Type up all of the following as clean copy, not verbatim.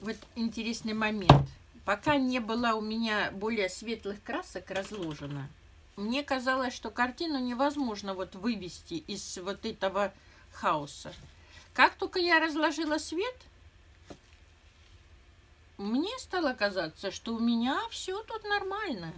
Вот интересный момент. Пока не было у меня более светлых красок разложено, мне казалось, что картину невозможно вот вывести из вот этого хаоса. Как только я разложила свет, мне стало казаться, что у меня все тут нормально.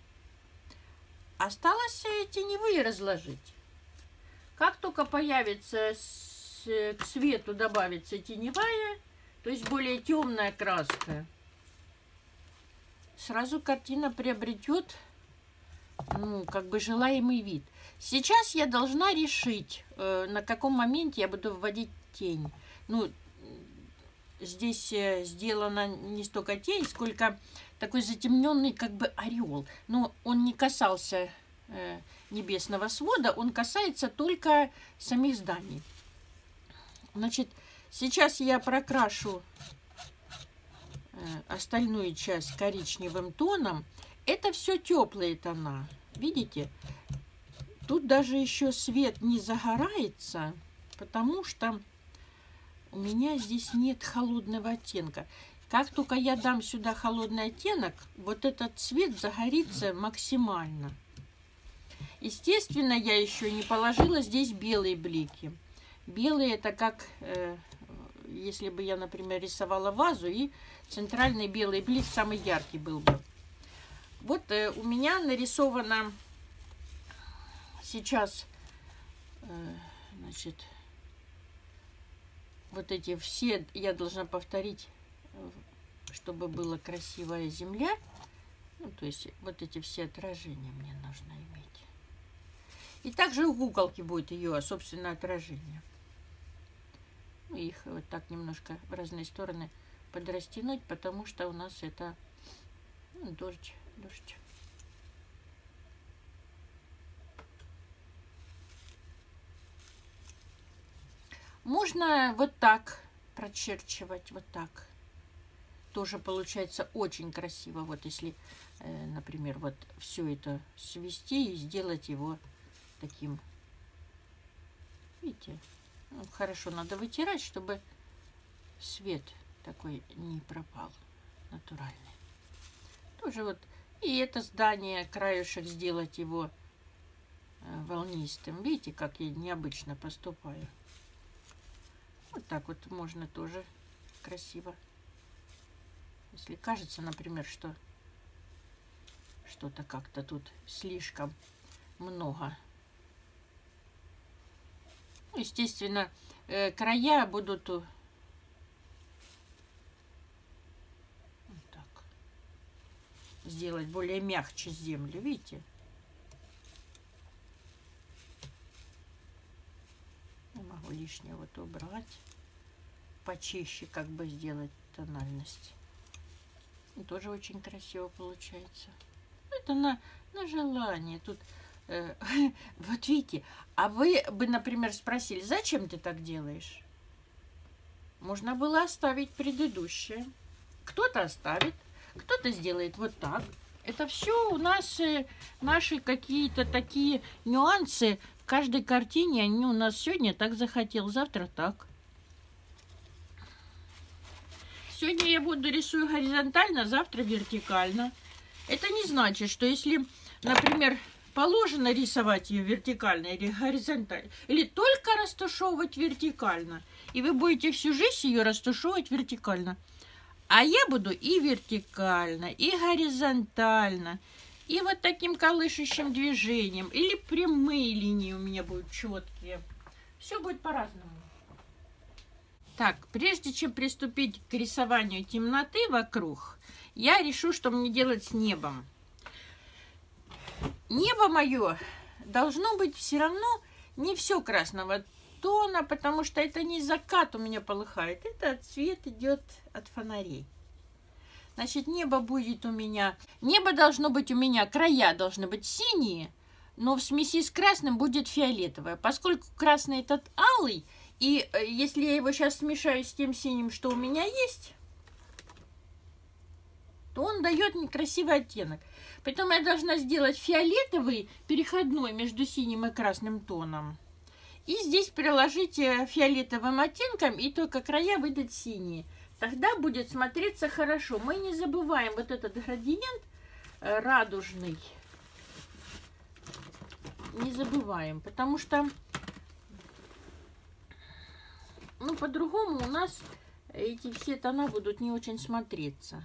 Осталось теневые разложить. Как только появится к свету добавится теневая, то есть более темная краска, сразу картина приобретет, ну, как бы желаемый вид. Сейчас я должна решить, на каком моменте я буду вводить тень. Ну, здесь сделана не столько тень, сколько такой затемненный как бы ореол. Но он не касался небесного свода, он касается только самих зданий. Значит, сейчас я прокрашу остальную часть коричневым тоном. Это все теплые тона. Видите? Тут даже еще свет не загорается, потому что у меня здесь нет холодного оттенка. Как только я дам сюда холодный оттенок, вот этот цвет загорится максимально. Естественно, я еще не положила здесь белые блики. Белые это как, если бы я, например, рисовала вазу, и центральный белый блик самый яркий был бы. Вот у меня нарисовано сейчас, значит, вот эти все, я должна повторить, чтобы была красивая земля. Ну, то есть вот эти все отражения мне нужно иметь. И также у куколки будет ее собственное отражение. Их вот так немножко в разные стороны подрастянуть, потому что у нас это дождь. Можно вот так прочерчивать, вот так. Тоже получается очень красиво. Вот если, например, вот все это свести и сделать его таким, видите, ну, хорошо надо вытирать, чтобы свет такой не пропал, натуральный. Тоже вот, и это здание, краюшек сделать его волнистым. Видите, как я необычно поступаю. Вот так вот можно тоже красиво. Если кажется, например, что что-то как-то тут слишком много. Естественно, края будут вот так сделать более мягче землю, видите? Я могу лишнее вот убрать, почище как бы сделать тональность. И тоже очень красиво получается. Это на желание. Тут вот видите, а вы бы, например, спросили, зачем ты так делаешь? Можно было оставить предыдущее. Кто-то оставит, кто-то сделает вот так. Это все у нас наши какие-то такие нюансы. В каждой картине они у нас сегодня так захотел, завтра так. Сегодня я буду рисую горизонтально, завтра вертикально. Это не значит, что если, например, положено рисовать ее вертикально или горизонтально, или только растушевывать вертикально, и вы будете всю жизнь ее растушевывать вертикально. А я буду и вертикально, и горизонтально, и вот таким колышущим движением, или прямые линии у меня будут четкие. Все будет по-разному. Так, прежде чем приступить к рисованию темноты вокруг, я решу, что мне делать с небом. Небо мое должно быть все равно не все красного тона, потому что это не закат у меня полыхает, это цвет идет от фонарей. Значит, небо будет у меня, небо должно быть у меня, края должны быть синие, но в смеси с красным будет фиолетовое. Поскольку красный этот алый, и если я его сейчас смешаю с тем синим, что у меня есть, то он дает некрасивый оттенок. Поэтому я должна сделать фиолетовый, переходной между синим и красным тоном. И здесь приложить фиолетовым оттенком, и только края выдать синие. Тогда будет смотреться хорошо. Мы не забываем вот этот градиент радужный. Не забываем, потому что, ну, по-другому у нас эти все тона будут не очень смотреться.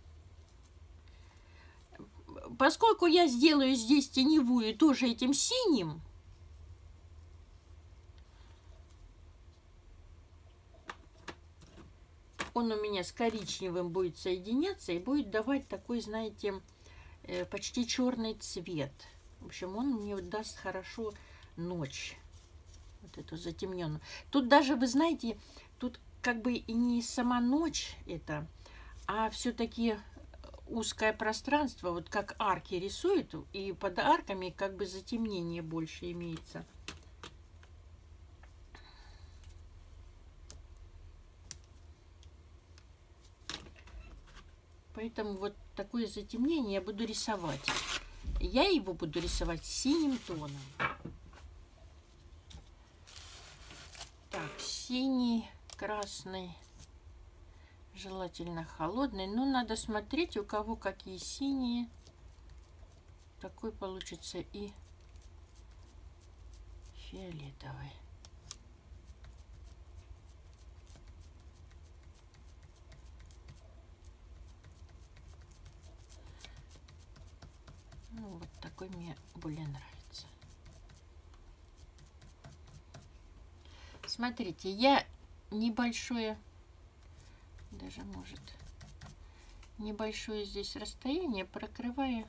Поскольку я сделаю здесь теневую тоже этим синим, он у меня с коричневым будет соединяться и будет давать такой, знаете, почти черный цвет. В общем, он мне даст хорошо ночь. Вот эту затемненную. Тут даже, вы знаете, тут как бы и не сама ночь это, а все-таки узкое пространство, вот как арки рисуют, и под арками как бы затемнение больше имеется. Поэтому вот такое затемнение я буду рисовать. Я его буду рисовать синим тоном. Так, синий, красный, желательно холодный. Но надо смотреть, у кого какие синие. Такой получится и фиолетовый. Ну, вот такой мне более нравится. Смотрите, я небольшое, даже может, небольшое здесь расстояние прокрываю.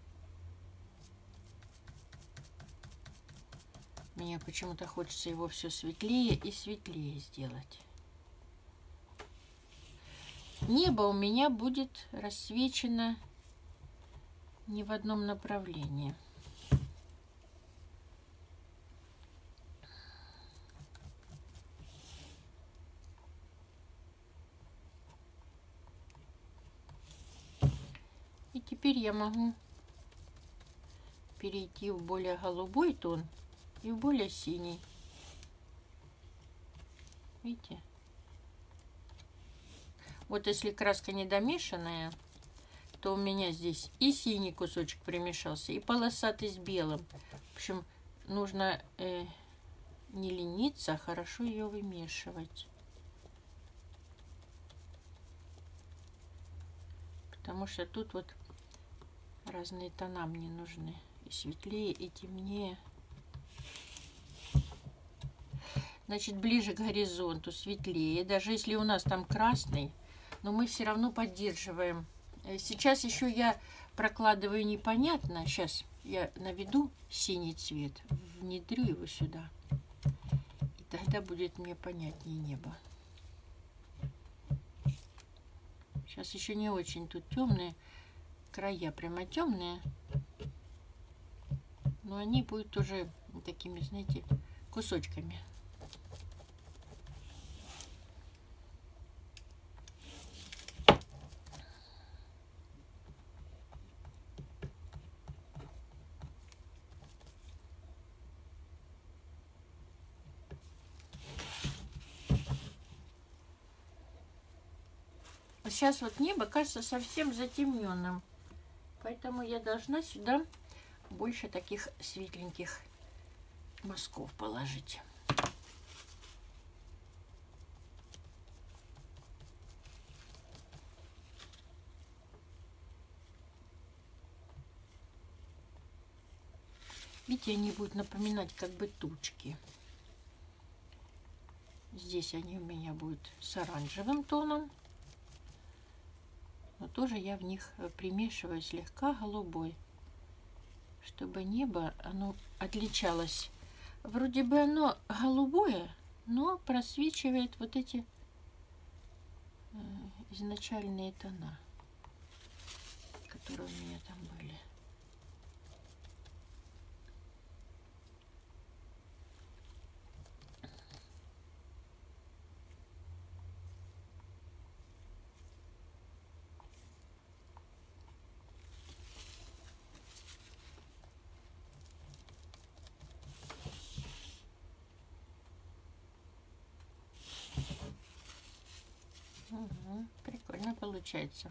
Мне почему-то хочется его все светлее и светлее сделать. Небо у меня будет рассвечено не в одном направлении. И теперь я могу перейти в более голубой тон и в более синий. Видите? Вот если краска не домешанная, то у меня здесь и синий кусочек примешался, и полосатый с белым. В общем, нужно не лениться, а хорошо ее вымешивать. Потому что тут вот разные тона мне нужны. И светлее, и темнее. Значит, ближе к горизонту светлее. Даже если у нас там красный, но мы все равно поддерживаем. Сейчас еще я прокладываю непонятно. Сейчас я наведу синий цвет, внедрю его сюда. И тогда будет мне понятнее небо. Сейчас еще не очень тут темные. Края прямо темные. Но они будут уже такими, знаете, кусочками. Сейчас вот небо кажется совсем затемненным, поэтому я должна сюда больше таких светленьких мазков положить. Видите, они будут напоминать как бы тучки. Здесь они у меня будут с оранжевым тоном. Но тоже я в них примешиваю слегка голубой, чтобы небо оно отличалось. Вроде бы оно голубое, но просвечивает вот эти изначальные тона, которые у меня там были. Угу. Прикольно получается.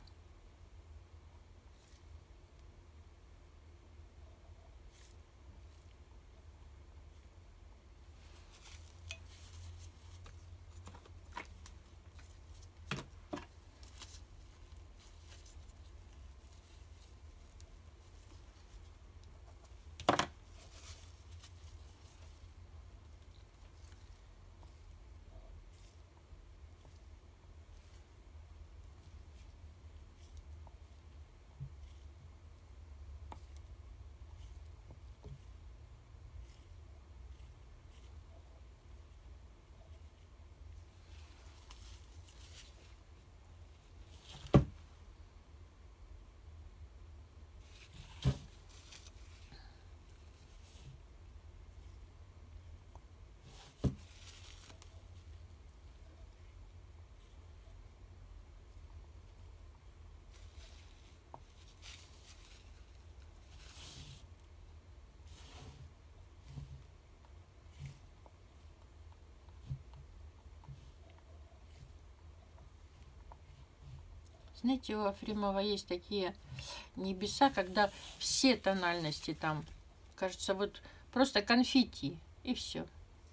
Знаете, у Афримова есть такие небеса, когда все тональности там, кажется, вот просто конфетти, и все.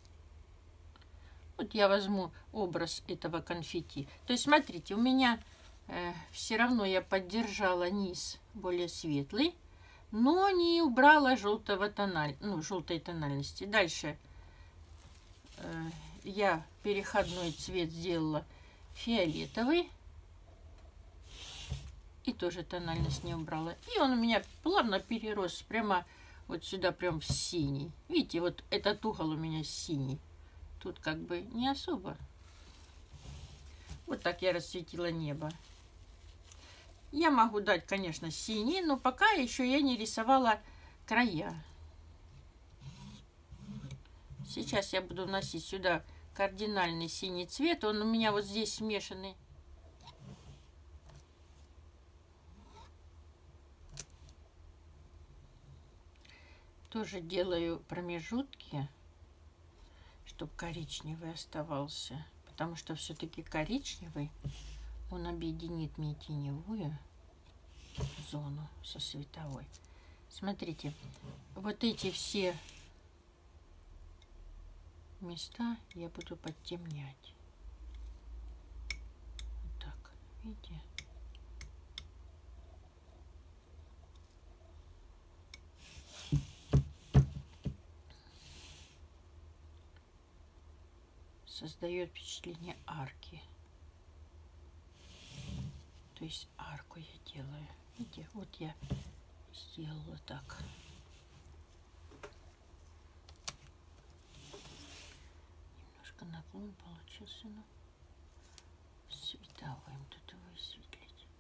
Вот я возьму образ этого конфетти. То есть, смотрите, у меня все равно я поддержала низ более светлый, но не убрала желтой тональности. Дальше я переходной цвет сделала фиолетовый. И тоже тональность не убрала. И он у меня плавно перерос прямо вот сюда, прям в синий. Видите, вот этот угол у меня синий. Тут как бы не особо. Вот так я расцветила небо. Я могу дать, конечно, синий, но пока еще я не рисовала края. Сейчас я буду вносить сюда кардинальный синий цвет. Он у меня вот здесь смешанный. Тоже делаю промежутки, чтобы коричневый оставался. Потому что все-таки коричневый, он объединит мне теневую зону со световой. Смотрите, вот эти все места я буду подтемнять. Вот так, видите? Создает впечатление арки. То есть арку я делаю. Видите, вот я сделала так. Немножко наклон получился, но световым тут его высветлить.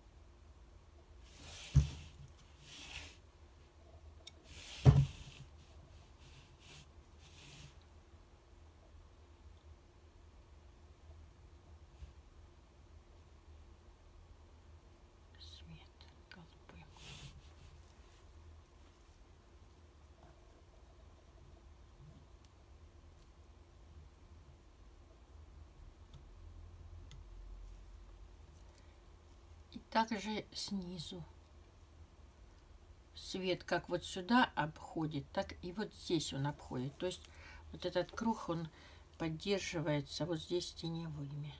Также снизу свет как вот сюда обходит, так и вот здесь он обходит. То есть вот этот круг, он поддерживается вот здесь теневыми.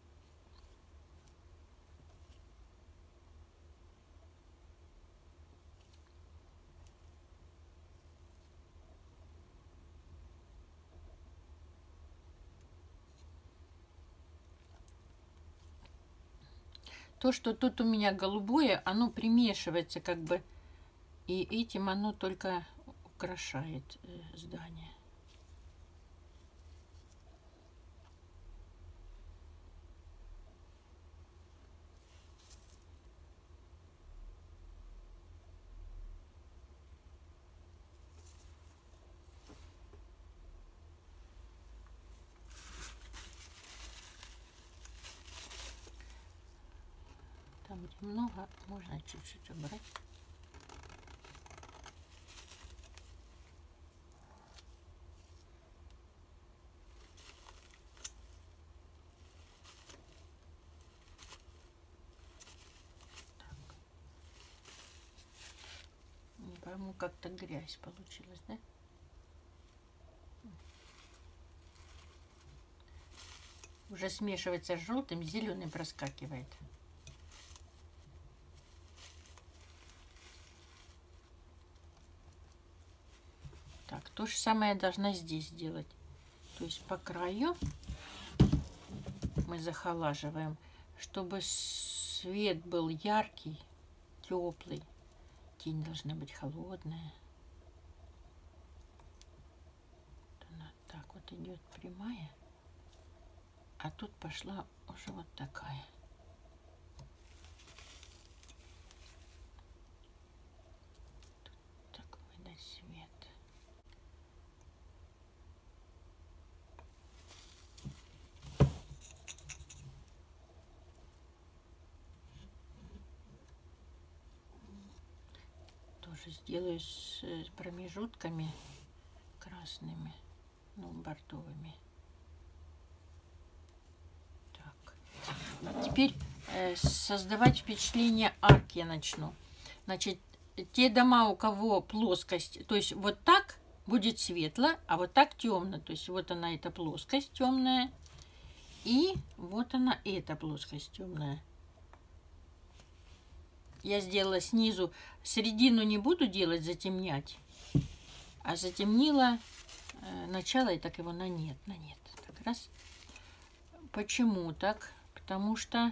То, что тут у меня голубое, оно примешивается как бы, и этим оно только украшает здание. Там где много, можно чуть-чуть убрать. По-моему, как-то грязь получилась, да? Уже смешивается с желтым, зеленый проскакивает. Так, то же самое я должна здесь сделать. То есть по краю мы захолаживаем, чтобы свет был яркий, теплый. Тень должна быть холодная. Вот она так вот идет прямая. А тут пошла уже вот такая. Тут так выдать свет. Тоже сделаю с промежутками красными, ну, бордовыми. Теперь создавать впечатление арки я начну. Значит, те дома, у кого плоскость, то есть вот так будет светло, а вот так темно. То есть вот она, эта плоскость темная, и вот она, эта плоскость темная. Я сделала снизу, середину не буду делать, затемнять, а затемнила начало и так его на нет, на нет. Так, раз. Почему так? Потому что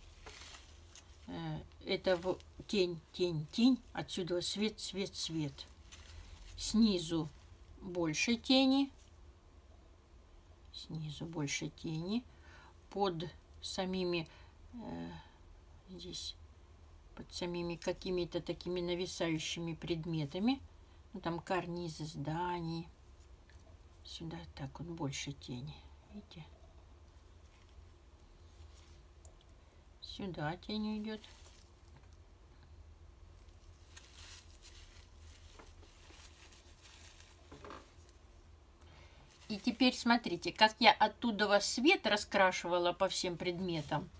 это тень, тень, тень. Отсюда свет, свет, свет. Снизу больше тени. Снизу больше тени. Под самими здесь, под самими какими-то такими нависающими предметами. Ну, там карнизы зданий. Сюда так вот больше тени. Видите? Сюда тень идет. И теперь смотрите, как я оттуда свет раскрашивала по всем предметам.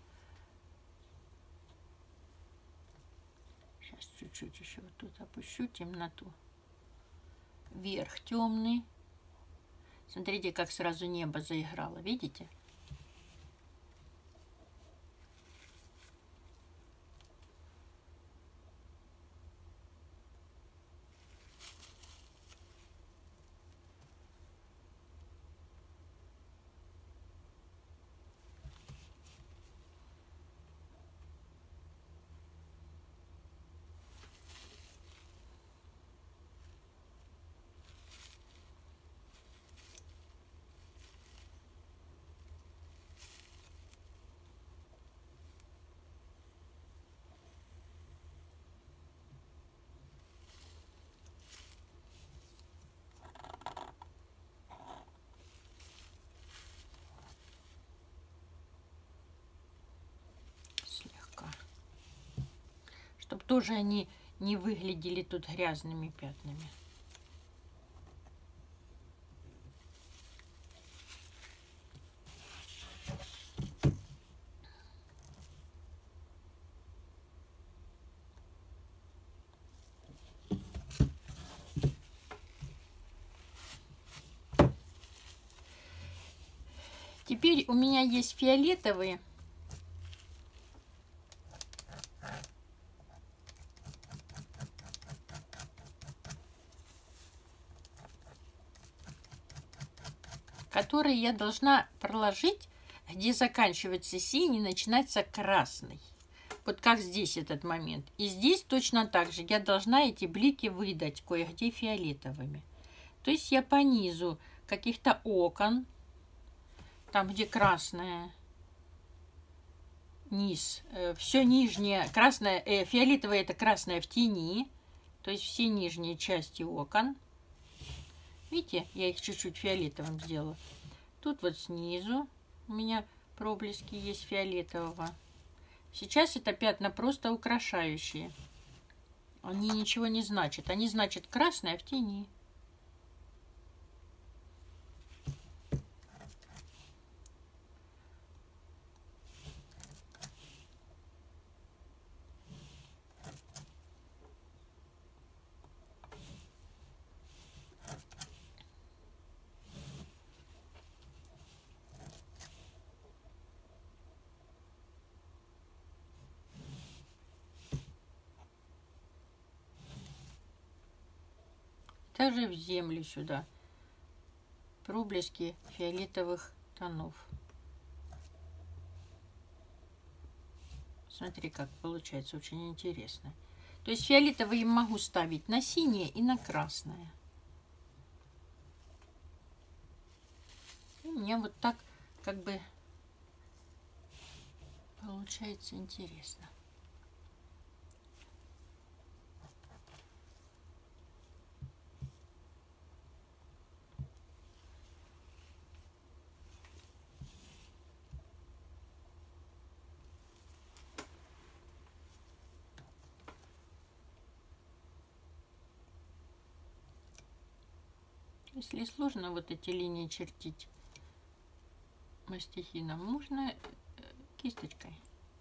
Сейчас чуть-чуть еще вот тут опущу темноту. Верх темный. Смотрите, как сразу небо заиграло, видите? Чтобы тоже они не выглядели тут грязными пятнами. Теперь у меня есть фиолетовые. Которые я должна проложить, где заканчивается синий, начинается красный. Вот как здесь этот момент. И здесь точно так же я должна эти блики выдать кое-где фиолетовыми. То есть я по низу каких-то окон, там где красное, низ, все нижнее, красное, фиолетовое это красное в тени, то есть все нижние части окон. Видите, я их чуть-чуть фиолетовым сделала. Тут вот снизу у меня проблески есть фиолетового. Сейчас это пятна просто украшающие. Они ничего не значат. Они значат красное в тени. Даже в землю сюда. Проблески фиолетовых тонов. Смотри, как получается, очень интересно. То есть фиолетовый могу ставить на синее и на красное. И у меня вот так как бы получается интересно. Если сложно вот эти линии чертить мастихином, можно кисточкой.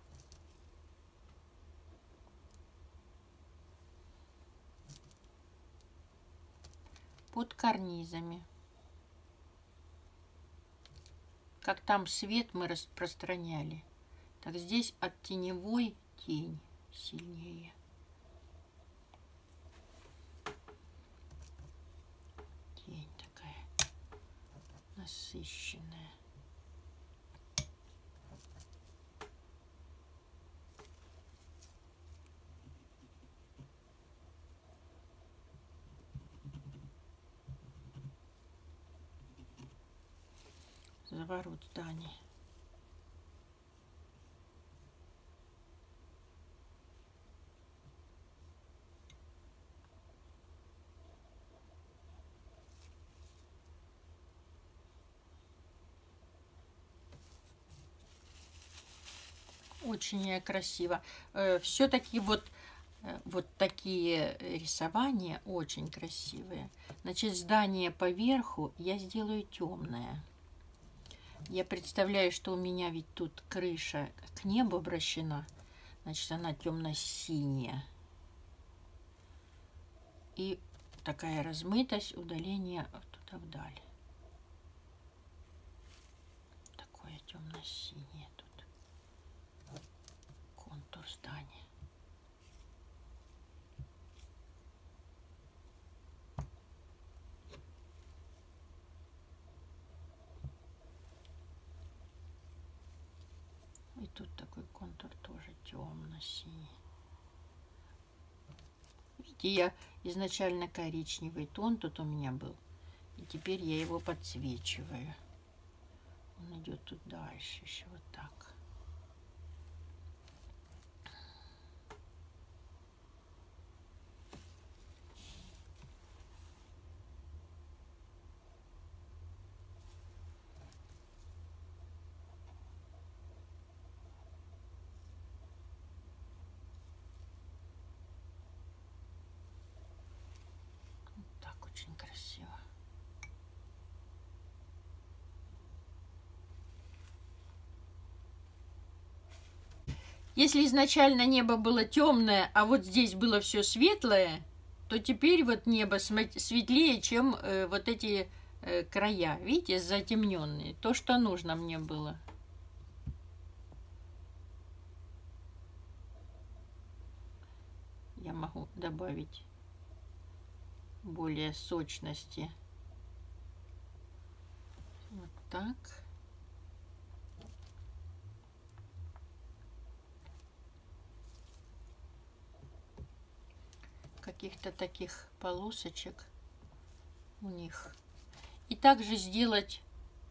Под карнизами. Как там свет мы распространяли, так здесь от теневой тень сильнее. Тень такая насыщенная. Заворот здания. Очень красиво. Все-таки вот такие рисования очень красивые. Значит, здание поверху я сделаю темное. Я представляю, что у меня ведь тут крыша к небу обращена. Значит, она темно-синяя. И такая размытость, удаление туда вдаль. Такое темно-синее тут. Контур здания. И тут такой контур тоже темно-синий. Видите, я изначально коричневый тон тут у меня был. И теперь я его подсвечиваю. Он идет тут дальше, еще вот так. Очень красиво. Если изначально небо было темное, а вот здесь было все светлое, то теперь вот небо светлее, чем вот эти края. Видите, затемненные. То, что нужно мне было. Я могу добавить более сочности. Вот так. Каких-то таких полосочек у них. И также сделать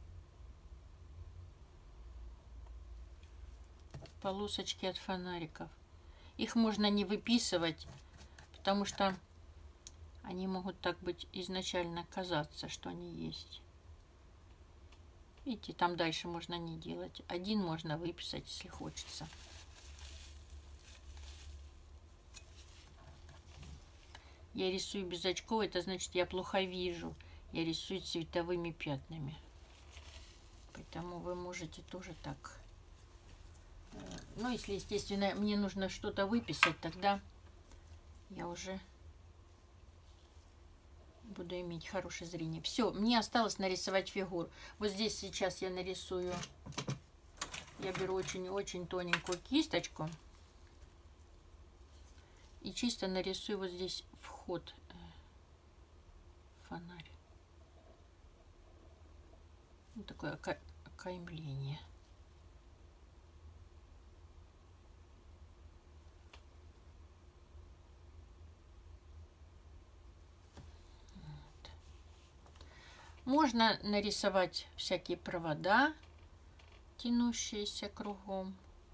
полосочки от фонариков. Их можно не выписывать, потому что они могут так быть изначально казаться, что они есть. Видите, там дальше можно не делать. Один можно выписать, если хочется. Я рисую без очков, это значит, я плохо вижу. Я рисую цветовыми пятнами. Поэтому вы можете тоже так. Ну, если, естественно, мне нужно что-то выписать, тогда я уже буду иметь хорошее зрение. Все, мне осталось нарисовать фигуру. Вот здесь сейчас я нарисую. Я беру очень-очень тоненькую кисточку. И чисто нарисую вот здесь вход фонарь. Вот такое окаймление. Вот. Можно нарисовать всякие провода, тянущиеся кругом.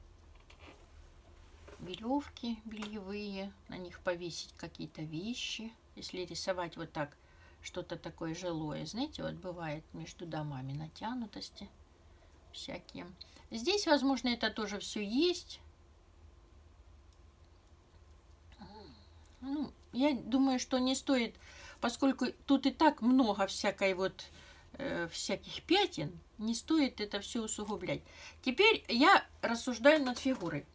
Веревки бельевые, на них повесить какие-то вещи. Если рисовать вот так, что-то такое жилое, знаете, вот бывает между домами натянутости всякие. Здесь, возможно, это тоже все есть. Ну, я думаю, что не стоит, поскольку тут и так много всякой вот всяких пятен, не стоит это все усугублять. Теперь я рассуждаю над фигурой.